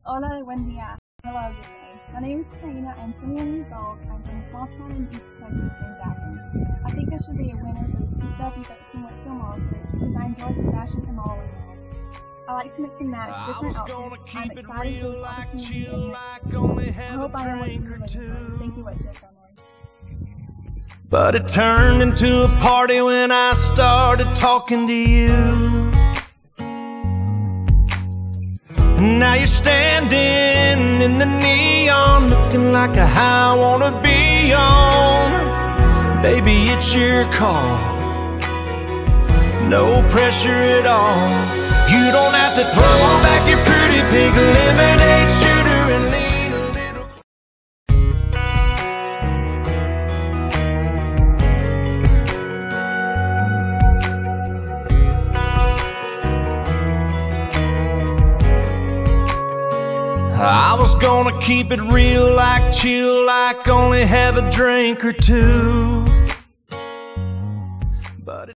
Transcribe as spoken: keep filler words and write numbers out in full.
Hola, buen día. Hello, good day. My name is Karina. I'm twenty-one years old. I'm from a small town in East Texas named Athens. I think I should be a winner for the two thousand thirteen Wet Film Masters because I enjoy the fashion and modeling world. I like to mix and match different outfits. I'm excited for this opportunity and I hope I am what you looking for. Thank you, Wet Film Masters. But it turned into a party when I started talking to you. Now you're standing in the neon, looking like a high I wanna be on. Baby, it's your call, no pressure at all. You don't have to throw back your pretty pink lemonade shooter and lean a little. I was gonna keep it real, like chill, like only have a drink or two. But